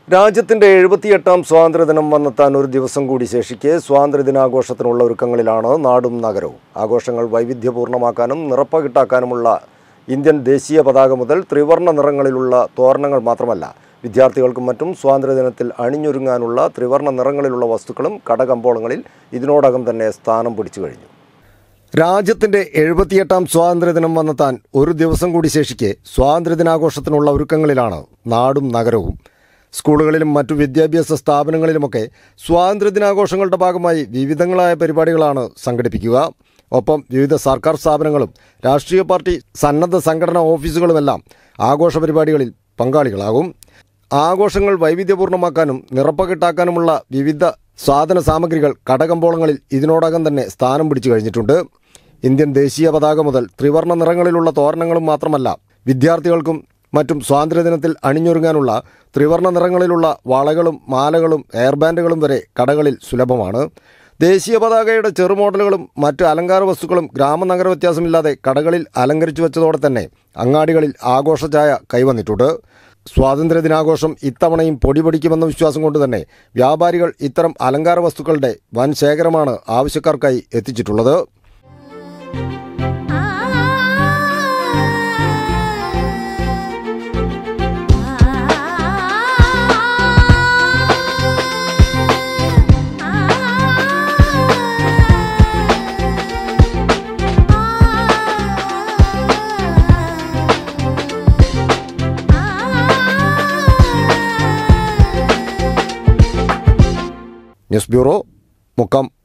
രാജ്യത്തിന്റെ 78ാം സ്വാതന്ത്ര്യദിനം വന്നെത്താൻ ഒരു ദിവസം കൂടി ശേഷിക്കെ സ്വാതന്ത്ര്യദിനാഘോഷത്തിനുള്ള ഒരുക്കങ്ങളിലാണ് നാടും നഗരവും. ആഘോഷങ്ങൾ വൈവിധ്യപൂർണ്ണമാക്കാനും നിറപ്പകിട്ടാക്കാനുമുള്ള ഇന്ത്യൻ ദേശീയ പതാക മുതൽ ത്രിവർണ്ണ നിറങ്ങളിലുള്ള തോരണങ്ങൾ മാത്രമല്ല, വിദ്യാർത്ഥികൾക്കും മറ്റും സ്വാതന്ത്ര്യദിനത്തിൽ അണിഞ്ഞൊരുങ്ങാനുള്ള ത്രിവർണ്ണ നിറങ്ങളിലുള്ള വസ്തുക്കളും കടകമ്പോളങ്ങളിൽ ഇതിനോടകം തന്നെ സ്ഥാനം പിടിച്ചു കഴിഞ്ഞു. രാജ്യത്തിന്റെ 78ാം സ്വാതന്ത്ര്യദിനം വന്നെത്താൻ ഒരു ദിവസം കൂടി ശേഷിക്കെ സ്വാതന്ത്ര്യദിനാഘോഷത്തിനുള്ള ഒരുക്കങ്ങളിലാണ് നാടും നഗരവും. സ്കൂളുകളിലും മറ്റു വിദ്യാഭ്യാസ സ്ഥാപനങ്ങളിലുമൊക്കെ സ്വാതന്ത്ര്യദിനാഘോഷങ്ങളുടെ ഭാഗമായി വിവിധങ്ങളായ പരിപാടികളാണ് സംഘടിപ്പിക്കുക. ഒപ്പം വിവിധ സർക്കാർ സ്ഥാപനങ്ങളും രാഷ്ട്രീയ പാർട്ടി സന്നദ്ധ സംഘടനാ ഓഫീസുകളുമെല്ലാം ആഘോഷ പരിപാടികളിൽ പങ്കാളികളാകും. ആഘോഷങ്ങൾ വൈവിധ്യപൂർണ്ണമാക്കാനും നിറപ്പകിട്ടാക്കാനുമുള്ള വിവിധ സാധന സാമഗ്രികൾ കടകമ്പോളങ്ങളിൽ ഇതിനോടകം തന്നെ സ്ഥാനം പിടിച്ചു കഴിഞ്ഞിട്ടുണ്ട്. ഇന്ത്യൻ ദേശീയ പതാക മുതൽ ത്രിവർണ്ണ നിറങ്ങളിലുള്ള തോരണങ്ങളും മാത്രമല്ല, വിദ്യാർത്ഥികൾക്കും മറ്റും സ്വാതന്ത്ര്യദിനത്തിൽ അണിഞ്ഞൊരുങ്ങാനുള്ള ത്രിവർണ്ണ നിറങ്ങളിലുള്ള വളകളും മാലകളും എയർ ബാൻഡുകളും വരെ കടകളിൽ സുലഭമാണ്. ദേശീയ പതാകയുടെ ചെറുമോഡലുകളും മറ്റ് അലങ്കാര വസ്തുക്കളും ഗ്രാമനഗര വ്യത്യാസമില്ലാതെ കടകളിൽ അലങ്കരിച്ചു വെച്ചതോടെ തന്നെ അങ്ങാടികളിൽ ആഘോഷഛായ കൈവന്നിട്ടുണ്ട്. സ്വാതന്ത്ര്യദിനാഘോഷം ഇത്തവണയും പൊടിപൊടിക്കുമെന്ന വിശ്വാസം കൊണ്ട് തന്നെ വ്യാപാരികൾ ഇത്തരം അലങ്കാര വസ്തുക്കളുടെ വൻ ശേഖരമാണ് ആവശ്യക്കാർക്കായി എത്തിച്ചിട്ടുള്ളത്. News bureau, Mukkam.